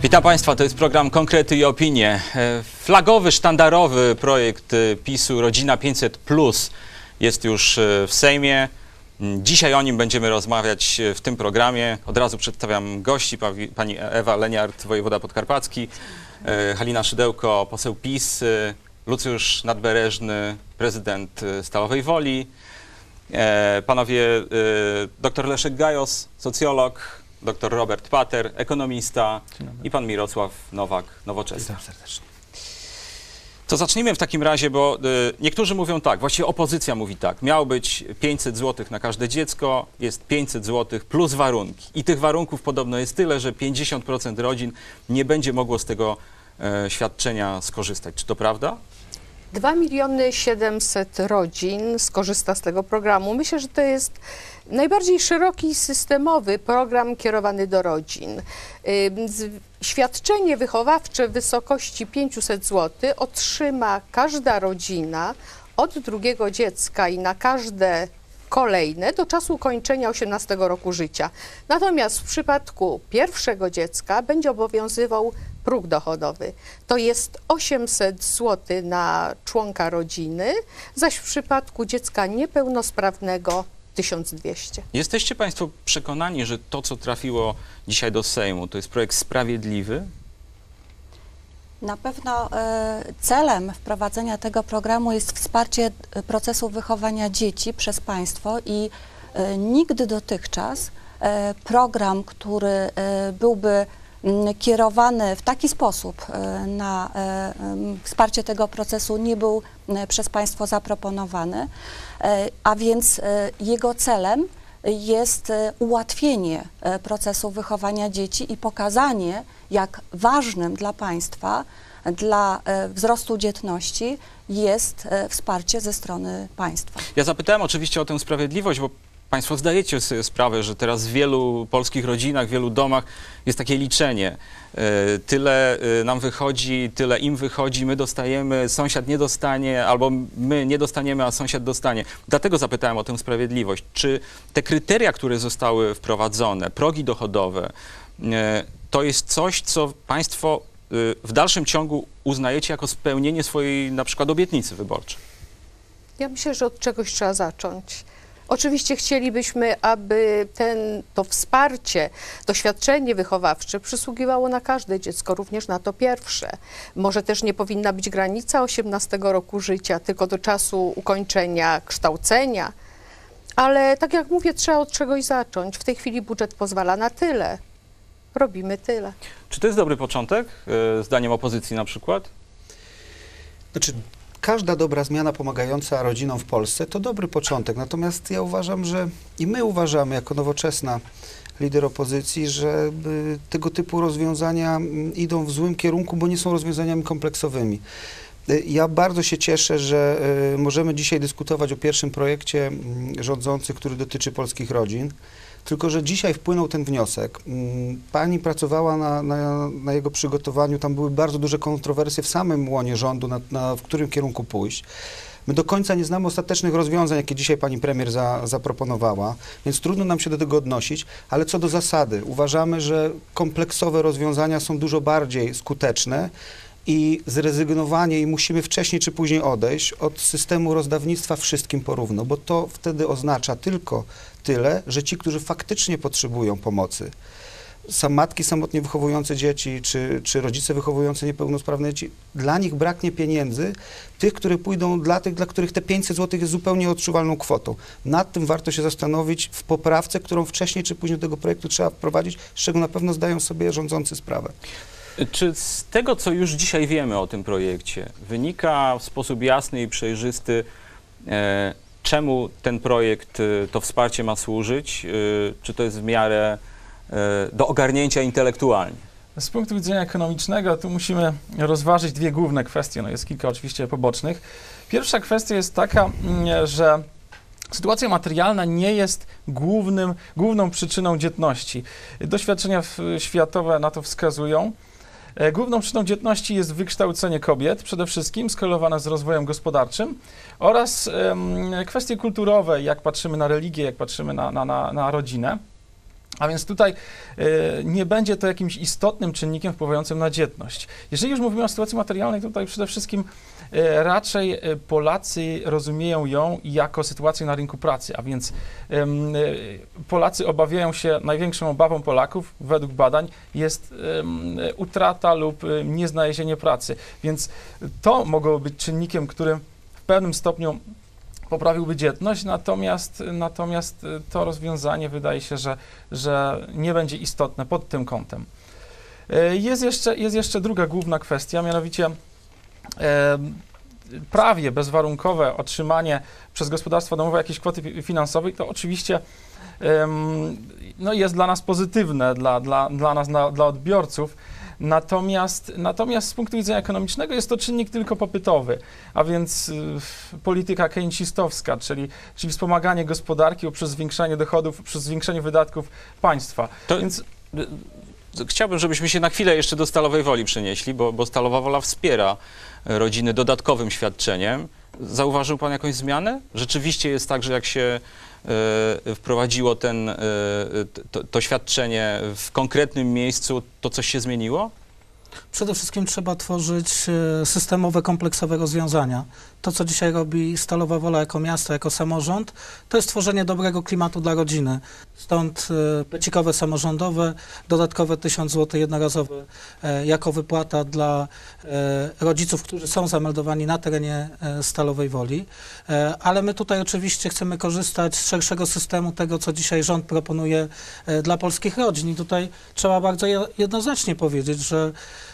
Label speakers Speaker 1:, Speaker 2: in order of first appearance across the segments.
Speaker 1: Witam Państwa, to jest program Konkrety i Opinie. Flagowy, sztandarowy projekt PiS-u Rodzina 500+ jest już w Sejmie. Dzisiaj o nim będziemy rozmawiać w tym programie. Od razu przedstawiam gości, pani Ewa Leniart, wojewoda podkarpacki, Halina Szydełko, poseł PiS, Lucjusz Nadbereżny, prezydent Stalowej Woli, panowie dr Leszek Gajos, socjolog, dr Robert Pater, ekonomista i pan Mirosław Nowak, Nowoczesna.
Speaker 2: Witam serdecznie.
Speaker 1: To zacznijmy w takim razie, bo niektórzy mówią tak, właściwie opozycja mówi tak, miało być 500 zł na każde dziecko, jest 500 zł plus warunki. I tych warunków podobno jest tyle, że 50% rodzin nie będzie mogło z tego świadczenia skorzystać. Czy to prawda?
Speaker 3: 2 700 000 rodzin skorzysta z tego programu. Myślę, że to jest najbardziej szeroki i systemowy program kierowany do rodzin. Świadczenie wychowawcze w wysokości 500 zł otrzyma każda rodzina od drugiego dziecka i na każde kolejne do czasu ukończenia 18 roku życia. Natomiast w przypadku pierwszego dziecka będzie obowiązywał próg dochodowy. To jest 800 zł na członka rodziny, zaś w przypadku dziecka niepełnosprawnego 1200.
Speaker 1: Jesteście Państwo przekonani, że to, co trafiło dzisiaj do Sejmu, to jest projekt sprawiedliwy?
Speaker 4: Na pewno celem wprowadzenia tego programu jest wsparcie procesu wychowania dzieci przez państwo i nigdy dotychczas program, który byłby kierowany w taki sposób na wsparcie tego procesu nie był przez państwo zaproponowany, a więc jego celem jest ułatwienie procesu wychowania dzieci i pokazanie, jak ważnym dla państwa, dla wzrostu dzietności jest wsparcie ze strony państwa.
Speaker 1: Ja zapytałem oczywiście o tę sprawiedliwość, bo Państwo zdajecie sobie sprawę, że teraz w wielu polskich rodzinach, w wielu domach jest takie liczenie. Tyle nam wychodzi, tyle im wychodzi, my dostajemy, sąsiad nie dostanie, albo my nie dostaniemy, a sąsiad dostanie. Dlatego zapytałem o tę sprawiedliwość. Czy te kryteria, które zostały wprowadzone, progi dochodowe, to jest coś, co Państwo w dalszym ciągu uznajecie jako spełnienie swojej na przykład obietnicy wyborczej?
Speaker 3: Ja myślę, że od czegoś trzeba zacząć. Oczywiście chcielibyśmy, aby to wsparcie, to świadczenie wychowawcze przysługiwało na każde dziecko, również na to pierwsze. Może też nie powinna być granica 18 roku życia, tylko do czasu ukończenia kształcenia. Ale tak jak mówię, trzeba od czegoś zacząć. W tej chwili budżet pozwala na tyle. Robimy tyle.
Speaker 1: Czy to jest dobry początek, zdaniem opozycji na przykład?
Speaker 2: Znaczy, każda dobra zmiana pomagająca rodzinom w Polsce to dobry początek. Natomiast ja uważam, że i my uważamy jako Nowoczesna, lider opozycji, że tego typu rozwiązania idą w złym kierunku, bo nie są rozwiązaniami kompleksowymi. Ja bardzo się cieszę, że możemy dzisiaj dyskutować o pierwszym projekcie rządzących, który dotyczy polskich rodzin. Tylko że dzisiaj wpłynął ten wniosek. Pani pracowała na jego przygotowaniu, tam były bardzo duże kontrowersje w samym łonie rządu, w którym kierunku pójść. My do końca nie znamy ostatecznych rozwiązań, jakie dzisiaj pani premier zaproponowała, więc trudno nam się do tego odnosić, ale co do zasady, uważamy, że kompleksowe rozwiązania są dużo bardziej skuteczne i zrezygnowanie, i musimy wcześniej czy później odejść od systemu rozdawnictwa wszystkim porówno, bo to wtedy oznacza tylko tyle, że ci, którzy faktycznie potrzebują pomocy, matki samotnie wychowujące dzieci, czy rodzice wychowujący niepełnosprawne dzieci, dla nich braknie pieniędzy, tych, które pójdą dla tych, dla których te 500 zł jest zupełnie odczuwalną kwotą. Nad tym warto się zastanowić w poprawce, którą wcześniej czy później do tego projektu trzeba wprowadzić, z czego na pewno zdają sobie rządzący sprawę.
Speaker 1: Czy z tego, co już dzisiaj wiemy o tym projekcie, wynika w sposób jasny i przejrzysty, czemu ten projekt, to wsparcie ma służyć? Czy to jest w miarę do ogarnięcia intelektualnie?
Speaker 5: Z punktu widzenia ekonomicznego tu musimy rozważyć dwie główne kwestie, no jest kilka oczywiście pobocznych. Pierwsza kwestia jest taka, że sytuacja materialna nie jest główną przyczyną dzietności. Doświadczenia światowe na to wskazują. Główną przyczyną dzietności jest wykształcenie kobiet, przede wszystkim skorelowane z rozwojem gospodarczym, oraz kwestie kulturowe, jak patrzymy na religię, jak patrzymy na rodzinę. A więc tutaj nie będzie to jakimś istotnym czynnikiem wpływającym na dzietność. Jeżeli już mówimy o sytuacji materialnej, to tutaj przede wszystkim raczej Polacy rozumieją ją jako sytuację na rynku pracy, a więc Polacy obawiają się, największą obawą Polaków według badań jest utrata lub nieznalezienie pracy. Więc to mogło być czynnikiem, który w pewnym stopniu poprawiłby dzietność, natomiast to rozwiązanie wydaje się, że nie będzie istotne pod tym kątem. Jest jeszcze druga główna kwestia, mianowicie prawie bezwarunkowe otrzymanie przez gospodarstwa domowe jakiejś kwoty finansowej, to oczywiście no jest dla nas pozytywne, dla nas, dla odbiorców. Natomiast z punktu widzenia ekonomicznego jest to czynnik tylko popytowy, a więc polityka keynesistowska, czyli wspomaganie gospodarki poprzez zwiększanie dochodów, przez zwiększenie wydatków państwa.
Speaker 1: Więc chciałbym, żebyśmy się na chwilę jeszcze do Stalowej Woli przenieśli, bo Stalowa Wola wspiera rodziny dodatkowym świadczeniem. Zauważył pan jakąś zmianę? Rzeczywiście jest tak, że jak się wprowadziło to świadczenie w konkretnym miejscu, to coś się zmieniło?
Speaker 6: Przede wszystkim trzeba tworzyć systemowe, kompleksowe rozwiązania. To, co dzisiaj robi Stalowa Wola jako miasto, jako samorząd, to jest tworzenie dobrego klimatu dla rodziny. Stąd becikowe samorządowe, dodatkowe 1000 zł jednorazowe jako wypłata dla rodziców, którzy są zameldowani na terenie Stalowej Woli. Ale my tutaj oczywiście chcemy korzystać z szerszego systemu tego, co dzisiaj rząd proponuje dla polskich rodzin. I tutaj trzeba bardzo jednoznacznie powiedzieć, że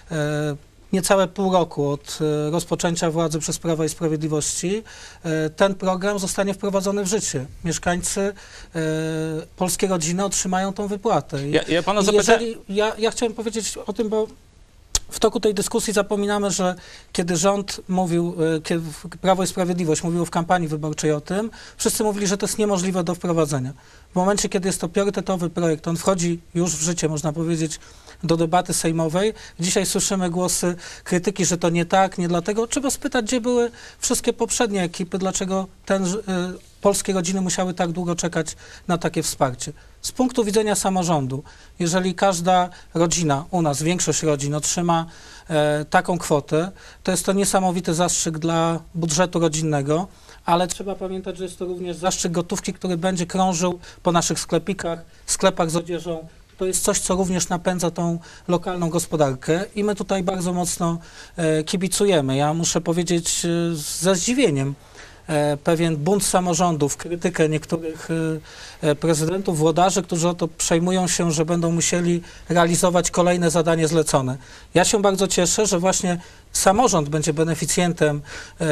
Speaker 6: niecałe pół roku od rozpoczęcia władzy przez Prawa i Sprawiedliwości ten program zostanie wprowadzony w życie. Mieszkańcy, polskie rodziny otrzymają tą wypłatę.
Speaker 1: Ja pana zapytałem...
Speaker 6: Ja chciałem powiedzieć o tym, bo w toku tej dyskusji zapominamy, że kiedy rząd mówił, kiedy Prawo i Sprawiedliwość mówiło w kampanii wyborczej o tym, wszyscy mówili, że to jest niemożliwe do wprowadzenia. W momencie, kiedy jest to priorytetowy projekt, on wchodzi już w życie, można powiedzieć, do debaty sejmowej. Dzisiaj słyszymy głosy krytyki, że to nie tak, nie dlatego. Trzeba spytać, gdzie były wszystkie poprzednie ekipy, dlaczego polskie rodziny musiały tak długo czekać na takie wsparcie. Z punktu widzenia samorządu, jeżeli każda rodzina, u nas większość rodzin otrzyma taką kwotę, to jest to niesamowity zastrzyk dla budżetu rodzinnego, ale trzeba pamiętać, że jest to również zastrzyk gotówki, który będzie krążył po naszych sklepach z odzieżą. To jest coś, co również napędza tą lokalną gospodarkę i my tutaj bardzo mocno kibicujemy. Ja muszę powiedzieć ze zdziwieniem, pewien bunt samorządów, krytykę niektórych prezydentów, włodarzy, którzy o to przejmują się, że będą musieli realizować kolejne zadanie zlecone. Ja się bardzo cieszę, że właśnie samorząd będzie beneficjentem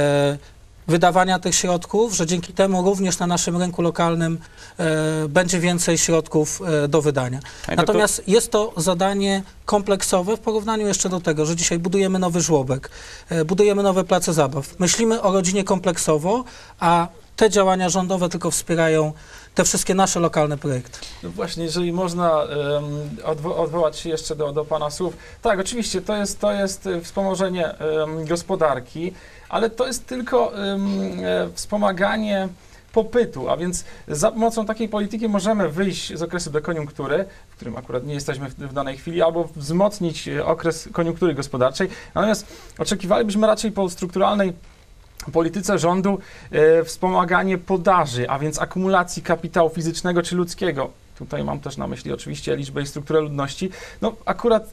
Speaker 6: wydawania tych środków, że dzięki temu również na naszym rynku lokalnym będzie więcej środków do wydania. Natomiast jest to zadanie kompleksowe w porównaniu jeszcze do tego, że dzisiaj budujemy nowy żłobek, budujemy nowe place zabaw. Myślimy o rodzinie kompleksowo, a te działania rządowe tylko wspierają te wszystkie nasze lokalne projekty.
Speaker 5: No właśnie, jeżeli można odwołać się jeszcze do pana słów. Tak, oczywiście, to jest wspomożenie gospodarki, ale to jest tylko wspomaganie popytu, a więc za pomocą takiej polityki możemy wyjść z okresu dekoniunktury, w którym akurat nie jesteśmy w danej chwili, albo wzmocnić okres koniunktury gospodarczej. Natomiast oczekiwalibyśmy raczej po strukturalnej polityce rządu wspomaganie podaży, a więc akumulacji kapitału fizycznego czy ludzkiego. Tutaj mam też na myśli oczywiście liczbę i strukturę ludności. No akurat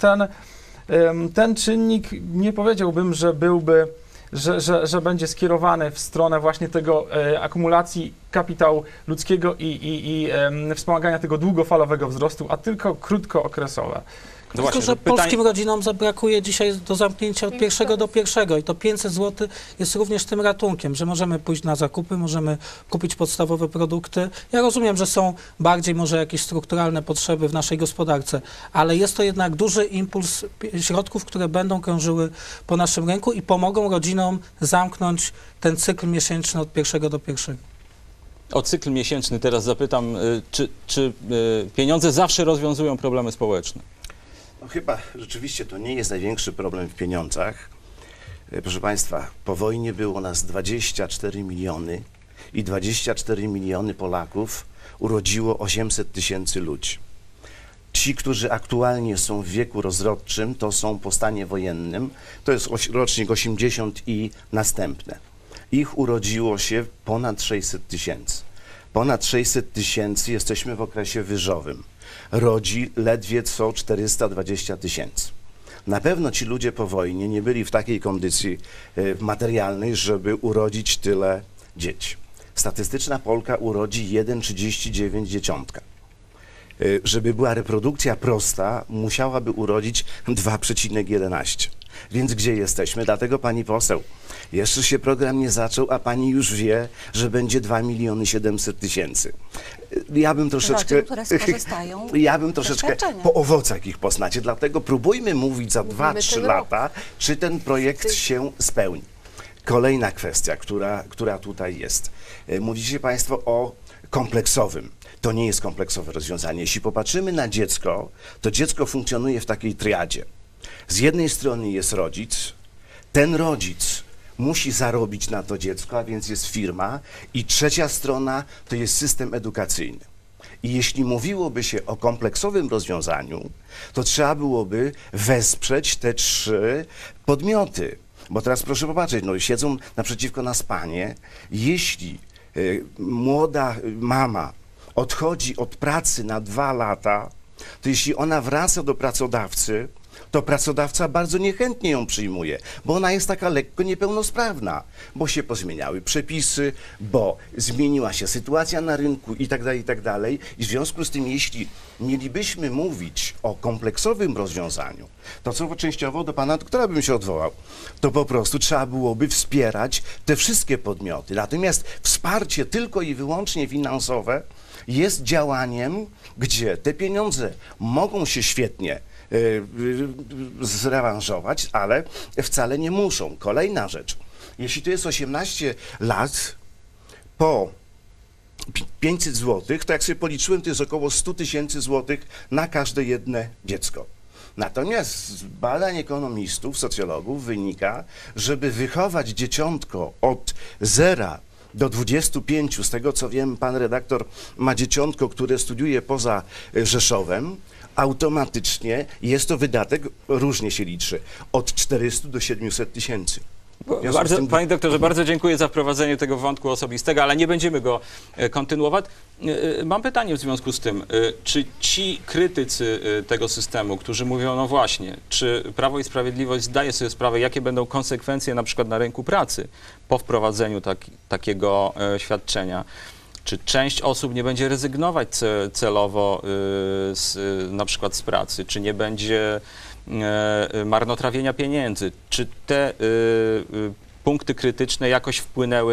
Speaker 5: ten czynnik nie powiedziałbym, że byłby że będzie skierowany w stronę właśnie tego akumulacji kapitału ludzkiego i wspomagania tego długofalowego wzrostu, a tylko krótkookresowe.
Speaker 2: No
Speaker 6: Tylko, że polskim rodzinom zabrakuje dzisiaj do zamknięcia od 1 do 1 i to 500 zł jest również tym ratunkiem, że możemy pójść na zakupy, możemy kupić podstawowe produkty. Ja rozumiem, że są bardziej może jakieś strukturalne potrzeby w naszej gospodarce, ale jest to jednak duży impuls środków, które będą krążyły po naszym rynku i pomogą rodzinom zamknąć ten cykl miesięczny od 1 do 1.
Speaker 1: O cykl miesięczny teraz zapytam, czy pieniądze zawsze rozwiązują problemy społeczne?
Speaker 7: No chyba rzeczywiście to nie jest największy problem w pieniądzach. Proszę Państwa, po wojnie było nas 24 miliony i 24 miliony Polaków urodziło 800 tysięcy ludzi. Ci, którzy aktualnie są w wieku rozrodczym, to są po stanie wojennym, to jest rocznik 80 i następne. Ich urodziło się ponad 600 tysięcy. Ponad 600 tysięcy, jesteśmy w okresie wyżowym. Rodzi ledwie co 420 tysięcy. Na pewno ci ludzie po wojnie nie byli w takiej kondycji materialnej, żeby urodzić tyle dzieci. Statystyczna Polka urodzi 1,39 dzieciątka. Żeby była reprodukcja prosta, musiałaby urodzić 2,11. Więc gdzie jesteśmy? Dlatego pani poseł, jeszcze się program nie zaczął, a pani już wie, że będzie 2 700 000. Ja bym troszeczkę,
Speaker 4: rodzin, które skorzystają
Speaker 7: ja bym troszeczkę
Speaker 4: świadczenia.
Speaker 7: po owocach ich poznacie, dlatego próbujmy mówić za 2-3
Speaker 3: ten
Speaker 7: lata, czy ten projekt się spełni. Kolejna kwestia, która tutaj jest. Mówicie państwo o kompleksowym. To nie jest kompleksowe rozwiązanie. Jeśli popatrzymy na dziecko, to dziecko funkcjonuje w takiej triadzie. Z jednej strony jest rodzic, ten rodzic musi zarobić na to dziecko, a więc jest firma, i trzecia strona to jest system edukacyjny. I jeśli mówiłoby się o kompleksowym rozwiązaniu, to trzeba byłoby wesprzeć te 3 podmioty. Bo teraz proszę popatrzeć, no siedzą naprzeciwko nas panie, jeśli młoda mama odchodzi od pracy na 2 lata, to jeśli ona wraca do pracodawcy, to pracodawca bardzo niechętnie ją przyjmuje, bo ona jest taka lekko niepełnosprawna, bo się pozmieniały przepisy, bo zmieniła się sytuacja na rynku i tak dalej, i tak dalej. I w związku z tym, jeśli mielibyśmy mówić o kompleksowym rozwiązaniu, to co częściowo do pana doktora bym się odwołał, to po prostu trzeba byłoby wspierać te wszystkie podmioty. Natomiast wsparcie tylko i wyłącznie finansowe jest działaniem, gdzie te pieniądze mogą się świetnie zrewanżować, ale wcale nie muszą. Kolejna rzecz. Jeśli to jest 18 lat, po 500 zł, to jak sobie policzyłem, to jest około 100 tysięcy złotych na każde jedno dziecko. Natomiast z badań ekonomistów, socjologów wynika, żeby wychować dzieciątko od 0 do 25, z tego co wiem, pan redaktor ma dzieciątko, które studiuje poza Rzeszowem, automatycznie jest to wydatek, różnie się liczy, od 400 do 700 tysięcy.
Speaker 1: Panie doktorze, bardzo dziękuję za wprowadzenie tego wątku osobistego, ale nie będziemy go kontynuować. Mam pytanie w związku z tym, czy ci krytycy tego systemu, którzy mówią, no właśnie, czy Prawo i Sprawiedliwość zdaje sobie sprawę, jakie będą konsekwencje na przykład na rynku pracy po wprowadzeniu takiego świadczenia? Czy część osób nie będzie rezygnować celowo na przykład z pracy? Czy nie będzie marnotrawienia pieniędzy? Czy te punkty krytyczne jakoś wpłynęły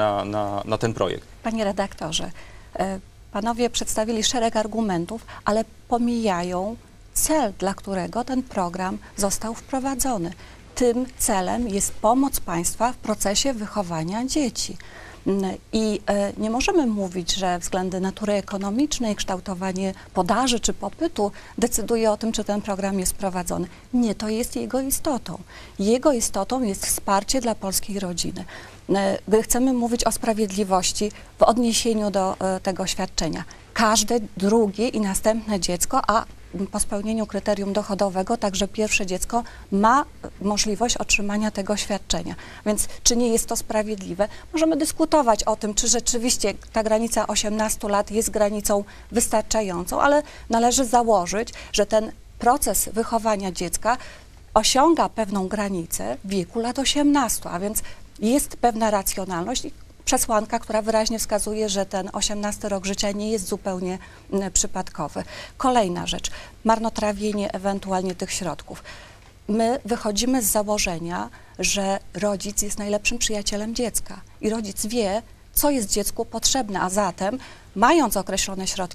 Speaker 1: na ten projekt?
Speaker 4: Panie redaktorze, panowie przedstawili szereg argumentów, ale pomijają cel, dla którego ten program został wprowadzony. Tym celem jest pomoc państwa w procesie wychowania dzieci. I nie możemy mówić, że względy natury ekonomicznej, kształtowanie podaży czy popytu decyduje o tym, czy ten program jest prowadzony. Nie, to jest jego istotą. Jego istotą jest wsparcie dla polskiej rodziny. Gdy chcemy mówić o sprawiedliwości w odniesieniu do tego świadczenia, każde drugie i następne dziecko, a po spełnieniu kryterium dochodowego także pierwsze dziecko ma możliwość otrzymania tego świadczenia. Więc czy nie jest to sprawiedliwe? Możemy dyskutować o tym, czy rzeczywiście ta granica 18 lat jest granicą wystarczającą, ale należy założyć, że ten proces wychowania dziecka osiąga pewną granicę w wieku lat 18, a więc jest pewna racjonalność i przesłanka, która wyraźnie wskazuje, że ten 18 rok życia nie jest zupełnie przypadkowy. Kolejna rzecz, marnotrawienie ewentualnie tych środków. My wychodzimy z założenia, że rodzic jest najlepszym przyjacielem dziecka i rodzic wie, co jest dziecku potrzebne, a zatem, mając określone środki,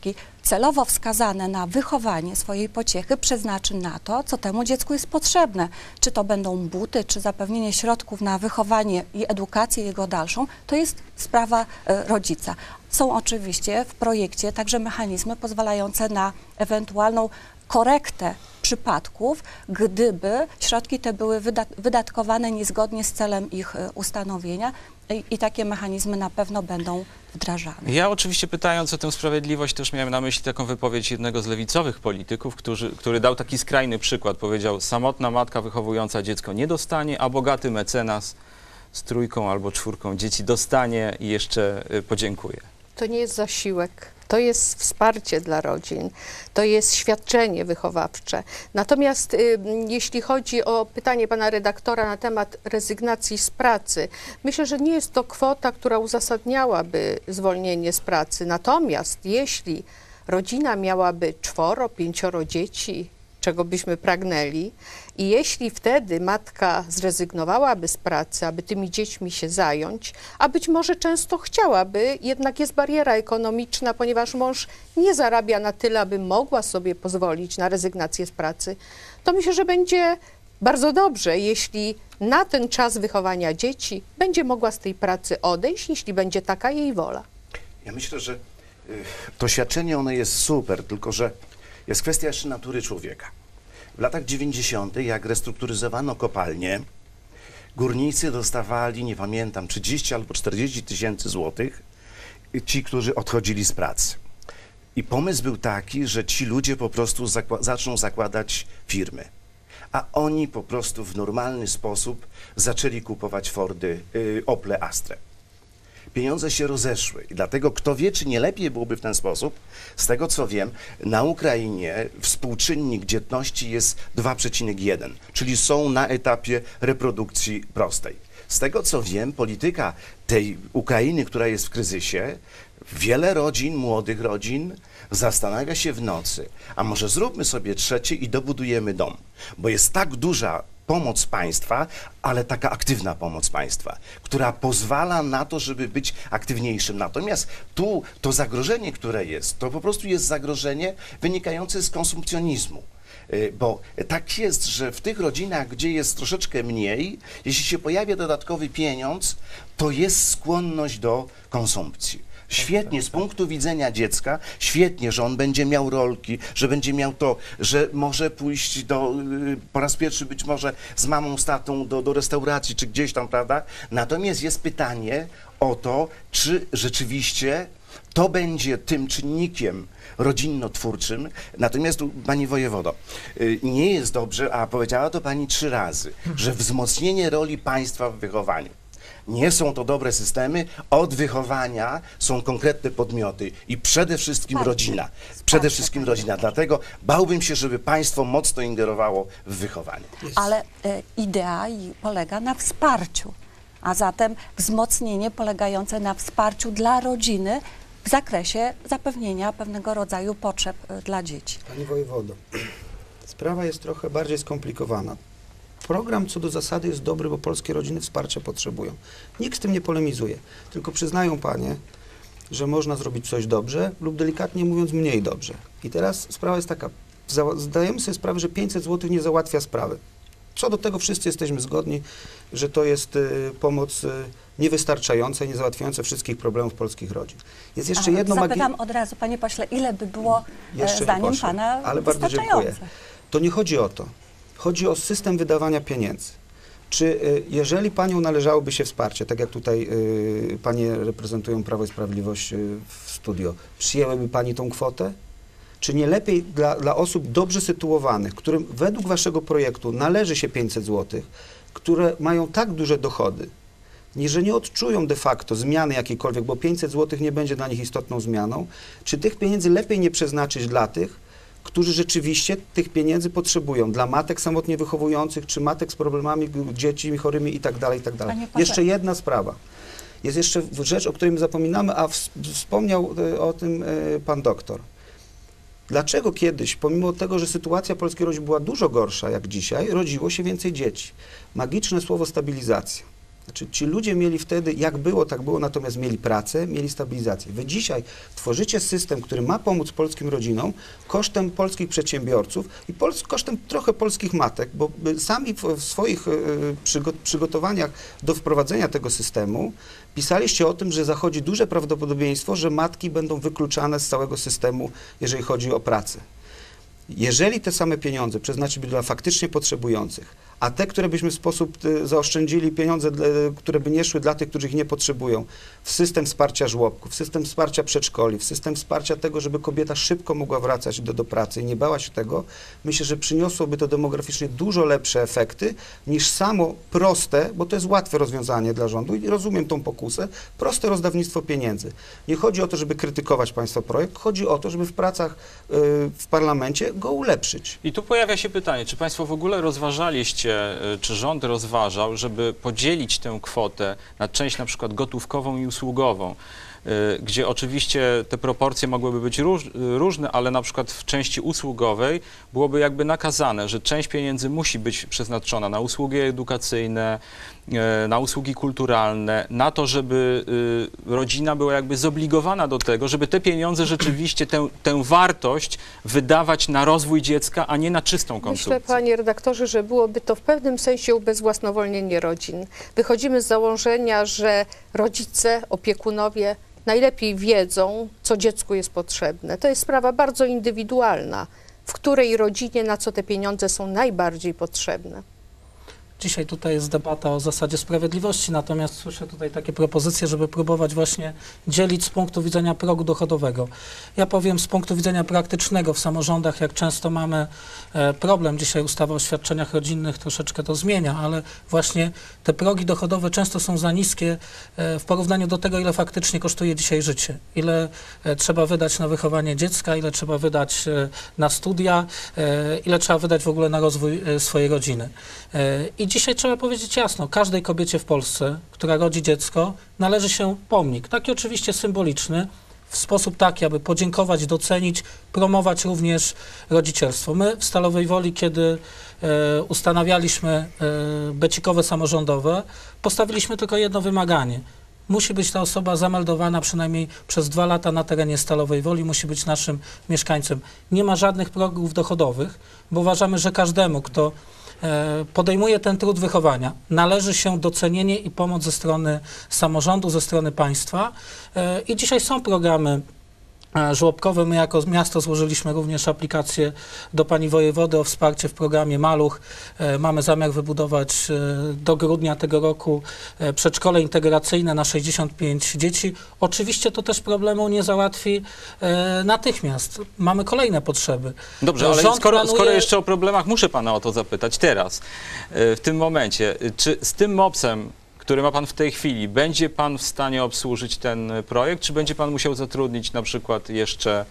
Speaker 4: celowo wskazane na wychowanie swojej pociechy przeznaczy na to, co temu dziecku jest potrzebne. Czy to będą buty, czy zapewnienie środków na wychowanie i edukację jego dalszą, to jest sprawa rodzica. Są oczywiście w projekcie także mechanizmy pozwalające na ewentualną korektę przypadków, gdyby środki te były wydatkowane niezgodnie z celem ich ustanowienia i takie mechanizmy na pewno będą wdrażane.
Speaker 1: Ja oczywiście, pytając o tę sprawiedliwość, też miałem na myśli taką wypowiedź jednego z lewicowych polityków, który dał taki skrajny przykład. Powiedział, samotna matka wychowująca dziecko nie dostanie, a bogaty mecenas z 3 albo 4 dzieci dostanie i jeszcze podziękuje.
Speaker 3: To nie jest zasiłek, to jest wsparcie dla rodzin, to jest świadczenie wychowawcze. Natomiast jeśli chodzi o pytanie pana redaktora na temat rezygnacji z pracy, myślę, że nie jest to kwota, która uzasadniałaby zwolnienie z pracy. Natomiast jeśli rodzina miałaby 4, 5 dzieci, czego byśmy pragnęli, i jeśli wtedy matka zrezygnowałaby z pracy, aby tymi dziećmi się zająć, a być może często chciałaby, jednak jest bariera ekonomiczna, ponieważ mąż nie zarabia na tyle, aby mogła sobie pozwolić na rezygnację z pracy, to myślę, że będzie bardzo dobrze, jeśli na ten czas wychowania dzieci będzie mogła z tej pracy odejść, jeśli będzie taka jej wola.
Speaker 7: Ja myślę, że to świadczenie ono jest super, tylko że jest kwestia jeszcze natury człowieka. W latach 90., jak restrukturyzowano kopalnie, górnicy dostawali, nie pamiętam, 30 albo 40 tysięcy złotych, ci, którzy odchodzili z pracy. I pomysł był taki, że ci ludzie po prostu zaczną zakładać firmy. A oni po prostu w normalny sposób zaczęli kupować Fordy, Ople, Astre. Pieniądze się rozeszły i dlatego kto wie, czy nie lepiej byłoby w ten sposób. Z tego co wiem, na Ukrainie współczynnik dzietności jest 2,1, czyli są na etapie reprodukcji prostej. Z tego co wiem, polityka tej Ukrainy, która jest w kryzysie, wiele rodzin, młodych rodzin zastanawia się w nocy, a może zróbmy sobie 3 i dobudujemy dom, bo jest tak duża pomoc państwa, ale taka aktywna pomoc państwa, która pozwala na to, żeby być aktywniejszym. Natomiast tu to zagrożenie, które jest, to po prostu jest zagrożenie wynikające z konsumpcjonizmu. Bo tak jest, że w tych rodzinach, gdzie jest troszeczkę mniej, jeśli się pojawia dodatkowy pieniądz, to jest skłonność do konsumpcji. Świetnie, z punktu widzenia dziecka, świetnie, że on będzie miał rolki, że będzie miał to, że może pójść po raz pierwszy być może z mamą, z tatą do restauracji, czy gdzieś tam, prawda? Natomiast jest pytanie o to, czy rzeczywiście to będzie tym czynnikiem rodzinno-twórczym. Natomiast, pani wojewodo, nie jest dobrze, a powiedziała to pani 3 razy, że wzmocnienie roli państwa w wychowaniu. Nie są to dobre systemy. Od wychowania są konkretne podmioty i przede wszystkim rodzina. Przede wszystkim rodzina. Dlatego bałbym się, żeby państwo mocno ingerowało w wychowanie.
Speaker 4: Ale idea polega na wsparciu, a zatem wzmocnienie polegające na wsparciu dla rodziny w zakresie zapewnienia pewnego rodzaju potrzeb dla dzieci.
Speaker 2: Pani wojewodo, sprawa jest trochę bardziej skomplikowana. Program co do zasady jest dobry, bo polskie rodziny wsparcia potrzebują. Nikt z tym nie polemizuje, tylko przyznają panie, że można zrobić coś dobrze lub delikatnie mówiąc mniej dobrze. I teraz sprawa jest taka, zdajemy sobie sprawę, że 500 zł nie załatwia sprawy. Co do tego wszyscy jesteśmy zgodni, że to jest pomoc niewystarczająca i nie załatwiająca wszystkich problemów polskich rodzin. Jest jeszcze jedno
Speaker 4: zapytam od razu, panie pośle, ile by było zdaniem pana
Speaker 2: ale bardzo dziękuję. To nie chodzi o to. Chodzi o system wydawania pieniędzy. Czy jeżeli panią należałoby się wsparcie, tak jak tutaj panie reprezentują Prawo i Sprawiedliwość w studio, przyjęłaby pani tą kwotę? Czy nie lepiej dla osób dobrze sytuowanych, którym według waszego projektu należy się 500 zł, które mają tak duże dochody, że nie odczują de facto zmiany jakiejkolwiek, bo 500 zł nie będzie dla nich istotną zmianą, czy tych pieniędzy lepiej nie przeznaczyć dla tych, którzy rzeczywiście tych pieniędzy potrzebują, dla matek samotnie wychowujących, czy matek z problemami, dziećmi chorymi i tak dalej, i tak dalej. Jeszcze jedna sprawa. Jest jeszcze rzecz, o której my zapominamy, a wspomniał o tym pan doktor. Dlaczego kiedyś, pomimo tego, że sytuacja polskiej rodzin była dużo gorsza jak dzisiaj, rodziło się więcej dzieci? Magiczne słowo stabilizacja. Znaczy, ci ludzie mieli wtedy, jak było, tak było, natomiast mieli pracę, mieli stabilizację. Wy dzisiaj tworzycie system, który ma pomóc polskim rodzinom kosztem polskich przedsiębiorców i kosztem trochę polskich matek, bo sami w swoich przygotowaniach do wprowadzenia tego systemu pisaliście o tym, że zachodzi duże prawdopodobieństwo, że matki będą wykluczane z całego systemu, jeżeli chodzi o pracę. Jeżeli te same pieniądze przeznaczyć by dla faktycznie potrzebujących, a te, które byśmy w sposób zaoszczędzili, pieniądze, które by nie szły dla tych, którzy ich nie potrzebują, w system wsparcia żłobków, w system wsparcia przedszkoli, w system wsparcia tego, żeby kobieta szybko mogła wracać do pracy i nie bała się tego, myślę, że przyniosłoby to demograficznie dużo lepsze efekty niż samo proste, bo to jest łatwe rozwiązanie dla rządu i rozumiem tą pokusę, proste rozdawnictwo pieniędzy. Nie chodzi o to, żeby krytykować państwa projekt, chodzi o to, żeby w pracach w parlamencie go ulepszyć.
Speaker 1: I tu pojawia się pytanie, czy państwo w ogóle rozważaliście, czy rząd rozważał, żeby podzielić tę kwotę na część na przykład gotówkową i usługową, gdzie oczywiście te proporcje mogłyby być różne, ale na przykład w części usługowej byłoby jakby nakazane, że część pieniędzy musi być przeznaczona na usługi edukacyjne, na usługi kulturalne, na to, żeby rodzina była jakby zobligowana do tego, żeby te pieniądze rzeczywiście, tę wartość wydawać na rozwój dziecka, a nie na czystą konsumpcję.
Speaker 3: Myślę, panie redaktorze, że byłoby to w pewnym sensie ubezwłasnowolnienie rodzin. Wychodzimy z założenia, że rodzice, opiekunowie najlepiej wiedzą, co dziecku jest potrzebne. To jest sprawa bardzo indywidualna, w której rodzinie na co te pieniądze są najbardziej potrzebne.
Speaker 6: Dzisiaj tutaj jest debata o zasadzie sprawiedliwości, natomiast słyszę tutaj takie propozycje, żeby próbować właśnie dzielić z punktu widzenia progu dochodowego. Ja powiem z punktu widzenia praktycznego w samorządach, jak często mamy problem. Dzisiaj ustawa o świadczeniach rodzinnych troszeczkę to zmienia, ale właśnie te progi dochodowe często są za niskie w porównaniu do tego, ile faktycznie kosztuje dzisiaj życie. Ile trzeba wydać na wychowanie dziecka, ile trzeba wydać na studia, ile trzeba wydać w ogóle na rozwój swojej rodziny. I dzisiaj trzeba powiedzieć jasno, każdej kobiecie w Polsce, która rodzi dziecko, należy się pomnik, taki oczywiście symboliczny, w sposób taki, aby podziękować, docenić, promować również rodzicielstwo. My w Stalowej Woli, kiedy ustanawialiśmy becikowe samorządowe, postawiliśmy tylko jedno wymaganie. Musi być ta osoba zameldowana przynajmniej przez 2 lata na terenie Stalowej Woli, musi być naszym mieszkańcem. Nie ma żadnych progów dochodowych, bo uważamy, że każdemu, kto podejmuje ten trud wychowania, należy się docenienie i pomoc ze strony samorządu, ze strony państwa. I dzisiaj są programy żłobkowe. My jako miasto złożyliśmy również aplikację do pani wojewody o wsparcie w programie Maluch. Mamy zamiar wybudować do grudnia tego roku przedszkole integracyjne na 65 dzieci. Oczywiście to też problemu nie załatwi natychmiast. Mamy kolejne potrzeby.
Speaker 1: Dobrze, ale skoro jeszcze o problemach, muszę pana o to zapytać teraz, w tym momencie. Czy z tym MOPS-em, który ma pan w tej chwili, będzie pan w stanie obsłużyć ten projekt, czy będzie pan musiał zatrudnić na przykład jeszcze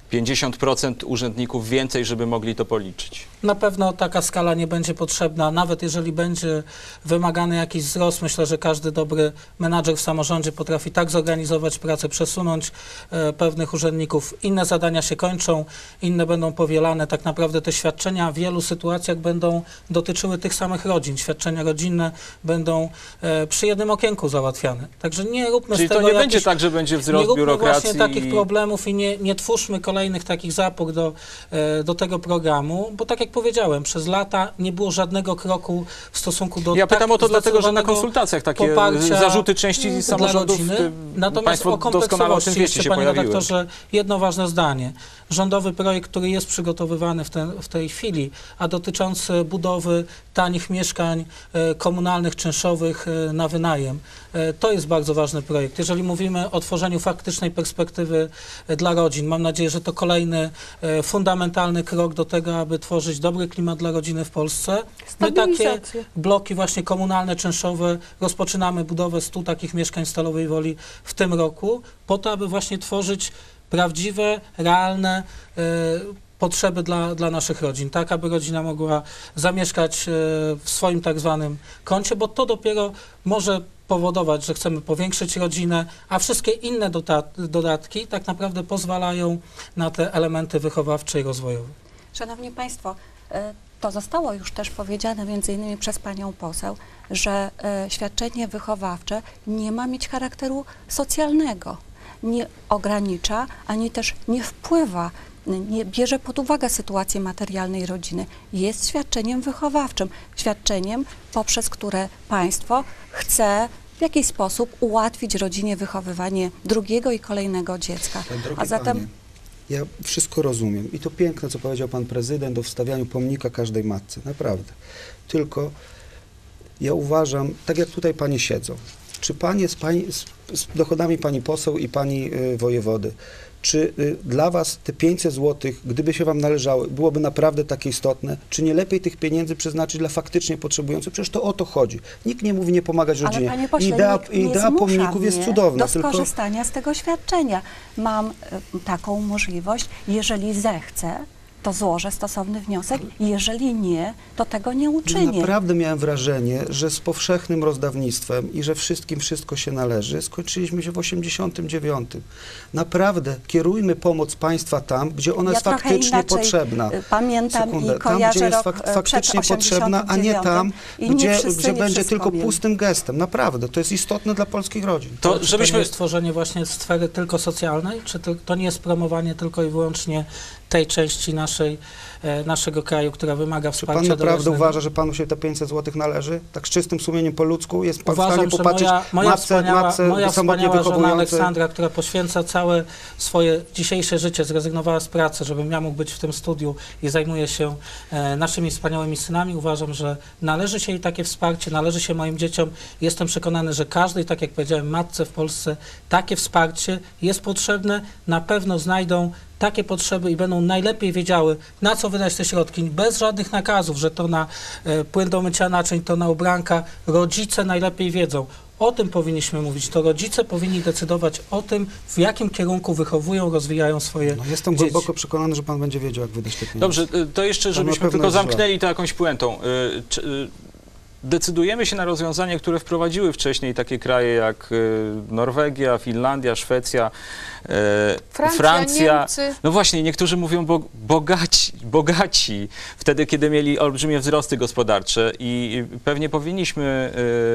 Speaker 1: 50% urzędników więcej, żeby mogli to policzyć?
Speaker 6: Na pewno taka skala nie będzie potrzebna, nawet jeżeli będzie wymagany jakiś wzrost. Myślę, że każdy dobry menadżer w samorządzie potrafi tak zorganizować pracę, przesunąć pewnych urzędników. Inne zadania się kończą, inne będą powielane. Tak naprawdę te świadczenia w wielu sytuacjach będą dotyczyły tych samych rodzin. Świadczenia rodzinne będą przy jednym okienku załatwiane. Także nie róbmy
Speaker 1: Czyli
Speaker 6: z tego
Speaker 1: to nie będzie tak, że będzie wzrost biurokracji?
Speaker 6: Właśnie takich problemów i nie twórzmy kolejnych takich zapór do tego programu, bo tak jak powiedziałem, przez lata nie było żadnego kroku w stosunku do
Speaker 1: Ja pytam o to dlatego, że na konsultacjach takie zarzuty części samorządów,
Speaker 6: natomiast
Speaker 1: państwo
Speaker 6: o
Speaker 1: doskonale o tym wiecie, się
Speaker 6: panie
Speaker 1: pojawiły.
Speaker 6: redaktorze, jedno ważne zdanie. Rządowy projekt, który jest przygotowywany w tej chwili, a dotyczący budowy tanich mieszkań komunalnych, czynszowych na wynajem. To jest bardzo ważny projekt. Jeżeli mówimy o tworzeniu faktycznej perspektywy dla rodzin, mam nadzieję, że to kolejny fundamentalny krok do tego, aby tworzyć dobry klimat dla rodziny w Polsce. My takie bloki właśnie komunalne, czynszowe, rozpoczynamy budowę 100 takich mieszkań w Stalowej Woli w tym roku, po to, aby właśnie tworzyć prawdziwe, realne potrzeby dla naszych rodzin, tak aby rodzina mogła zamieszkać w swoim tak zwanym kącie, bo to dopiero może powodować, że chcemy powiększyć rodzinę, a wszystkie inne dodatki tak naprawdę pozwalają na te elementy wychowawcze i rozwojowe.
Speaker 4: Szanowni Państwo, to zostało już też powiedziane między innymi przez panią poseł, że świadczenie wychowawcze nie ma mieć charakteru socjalnego. Nie ogranicza, ani też nie wpływa, nie bierze pod uwagę sytuacji materialnej rodziny. Jest świadczeniem wychowawczym, świadczeniem, poprzez które państwo chce w jakiś sposób ułatwić rodzinie wychowywanie drugiego i kolejnego dziecka.
Speaker 2: Drogie
Speaker 4: A zatem
Speaker 2: panie, ja wszystko rozumiem i to piękne, co powiedział pan prezydent o wstawianiu pomnika każdej matce, naprawdę. Tylko ja uważam, tak jak tutaj panie siedzą, czy panie z dochodami pani poseł i pani wojewody, czy dla was te 500 zł, gdyby się wam należały, byłoby naprawdę takie istotne? Czy nie lepiej tych pieniędzy przeznaczyć dla faktycznie potrzebujących? Przecież to o to chodzi. Nikt nie mówi nie pomagać
Speaker 4: ale
Speaker 2: rodzinie.
Speaker 4: panie pośle,
Speaker 2: Idea pomników jest cudowna.
Speaker 4: Do skorzystania z tego świadczenia. Mam taką możliwość, jeżeli zechcę, to złożę stosowny wniosek, jeżeli nie, to tego nie uczynię.
Speaker 2: Naprawdę miałem wrażenie, że z powszechnym rozdawnictwem i że wszystkim wszystko się należy, skończyliśmy się w 89. Naprawdę kierujmy pomoc państwa tam, gdzie ona jest faktycznie potrzebna.
Speaker 4: Pamiętam
Speaker 2: Sekundę.
Speaker 4: i kojarzę
Speaker 2: tam, gdzie jest
Speaker 4: rok
Speaker 2: faktycznie
Speaker 4: przed
Speaker 2: potrzebna, a nie tam, gdzie będzie tylko
Speaker 4: wiem.
Speaker 2: pustym gestem. Naprawdę, to jest istotne dla polskich rodzin.
Speaker 1: To,
Speaker 6: To nie
Speaker 1: żebyśmy...
Speaker 6: jest tworzenie właśnie sfery tylko socjalnej, czy to nie jest promowanie tylko i wyłącznie tej części naszego kraju, która wymaga
Speaker 2: Czy
Speaker 6: wsparcia
Speaker 2: pan naprawdę
Speaker 6: doraźnego?
Speaker 2: uważa, że panu się te 500 zł należy? Tak z czystym sumieniem po ludzku? Jest pan w stanie
Speaker 6: Uważam, że
Speaker 2: popatrzeć
Speaker 6: moja
Speaker 2: matce
Speaker 6: wspaniała
Speaker 2: samotnie
Speaker 6: żona
Speaker 2: wychowującej?
Speaker 6: Aleksandra, która poświęca całe swoje dzisiejsze życie, zrezygnowała z pracy, żebym ja mógł być w tym studiu i zajmuje się naszymi wspaniałymi synami. Uważam, że należy się jej takie wsparcie, należy się moim dzieciom. Jestem przekonany, że każdej, tak jak powiedziałem, matce w Polsce takie wsparcie jest potrzebne. Na pewno znajdą takie potrzeby i będą najlepiej wiedziały, na co wydać te środki, bez żadnych nakazów, że to na płyn do mycia naczyń, to na ubranka. Rodzice najlepiej wiedzą. O tym powinniśmy mówić. To rodzice powinni decydować o tym, w jakim kierunku wychowują, rozwijają swoje
Speaker 2: Jestem
Speaker 6: dzieci.
Speaker 2: głęboko przekonany, że pan będzie wiedział, jak wydać te pieniądze.
Speaker 1: Dobrze, to jeszcze,
Speaker 2: na
Speaker 1: żebyśmy
Speaker 2: pewno
Speaker 1: tylko
Speaker 2: jest źle.
Speaker 1: zamknęli to jakąś puentą. Decydujemy się na rozwiązania, które wprowadziły wcześniej takie kraje jak Norwegia, Finlandia, Szwecja, Francja.
Speaker 3: Niemcy.
Speaker 1: No właśnie, niektórzy mówią bogaci, wtedy, kiedy mieli olbrzymie wzrosty gospodarcze i pewnie powinniśmy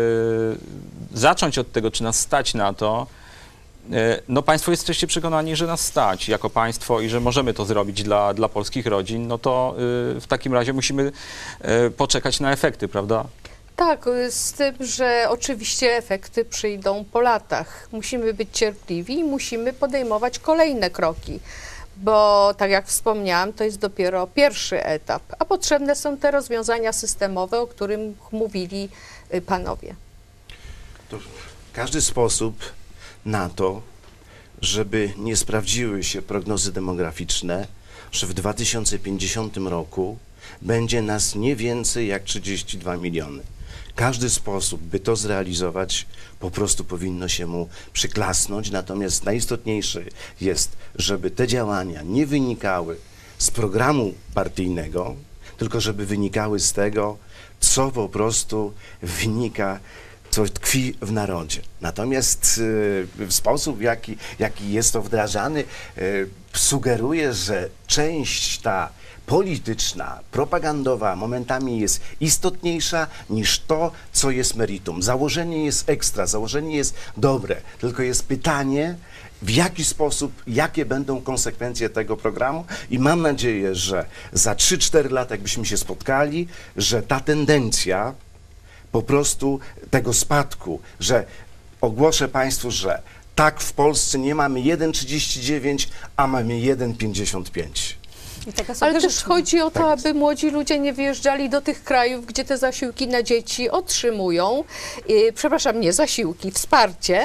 Speaker 1: zacząć od tego, czy nas stać na to. No państwo jesteście przekonani, że nas stać jako państwo i że możemy to zrobić dla polskich rodzin, no to w takim razie musimy poczekać na efekty, prawda?
Speaker 3: Tak, z tym, że oczywiście efekty przyjdą po latach. Musimy być cierpliwi i musimy podejmować kolejne kroki, bo tak jak wspomniałam, to jest dopiero pierwszy etap, a potrzebne są te rozwiązania systemowe, o których mówili panowie.
Speaker 7: To każdy sposób na to, żeby nie sprawdziły się prognozy demograficzne, że w 2050 roku będzie nas nie więcej jak 32 miliony. Każdy sposób, by to zrealizować, po prostu powinno się mu przyklasnąć, natomiast najistotniejsze jest, żeby te działania nie wynikały z programu partyjnego, tylko żeby wynikały z tego, co po prostu wynika, co tkwi w narodzie. Natomiast sposób, jaki jest to wdrażany, sugeruje, że część ta polityczna, propagandowa momentami jest istotniejsza niż to, co jest meritum. Założenie jest ekstra, założenie jest dobre, tylko jest pytanie, w jaki sposób, jakie będą konsekwencje tego programu i mam nadzieję, że za 3-4 lata, jakbyśmy się spotkali, że ta tendencja po prostu tego spadku, że ogłoszę państwu, że tak w Polsce nie mamy 1,39, a mamy 1,55.
Speaker 3: Ale też chodzi o to, aby młodzi ludzie nie wyjeżdżali do tych krajów, gdzie te zasiłki na dzieci otrzymują, przepraszam, nie zasiłki, wsparcie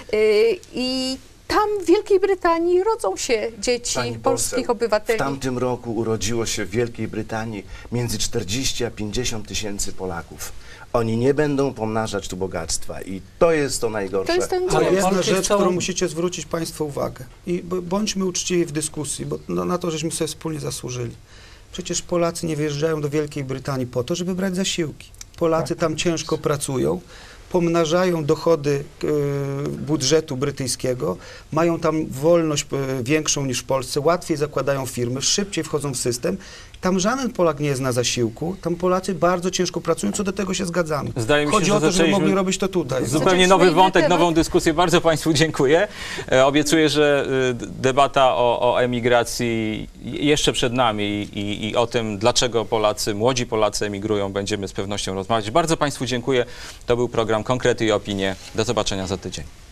Speaker 3: i tam w Wielkiej Brytanii rodzą się dzieci
Speaker 7: Pani
Speaker 3: polskich
Speaker 7: poseł,
Speaker 3: obywateli.
Speaker 7: W tamtym roku urodziło się w Wielkiej Brytanii między 40 a 50 tysięcy Polaków. Oni nie będą pomnażać tu bogactwa i to jest to najgorsze.
Speaker 3: To jest ten
Speaker 2: Ale
Speaker 3: dzień.
Speaker 2: jedna
Speaker 6: Polki
Speaker 2: rzecz,
Speaker 6: chcą-
Speaker 2: którą musicie zwrócić państwo uwagę i bądźmy uczciwi w dyskusji, bo na to żeśmy sobie wspólnie zasłużyli. Przecież Polacy nie wyjeżdżają do Wielkiej Brytanii po to, żeby brać zasiłki. Polacy tam ciężko pracują, pomnażają dochody budżetu brytyjskiego, mają tam wolność większą niż w Polsce, łatwiej zakładają firmy, szybciej wchodzą w system Tam żaden Polak nie jest na zasiłku, tam Polacy bardzo ciężko pracują, co do tego się zgadzamy.
Speaker 1: Zdaje mi się,
Speaker 2: Chodzi
Speaker 1: że
Speaker 2: o to, żeby
Speaker 1: zaczęliśmy
Speaker 2: mogli robić to tutaj.
Speaker 1: zupełnie nowy
Speaker 3: inny
Speaker 1: wątek,
Speaker 3: temat.
Speaker 1: nową dyskusję. Bardzo Państwu dziękuję. Obiecuję, że debata o emigracji jeszcze przed nami i o tym, dlaczego młodzi Polacy emigrują, będziemy z pewnością rozmawiać. Bardzo Państwu dziękuję. To był program Konkrety i Opinie. Do zobaczenia za tydzień.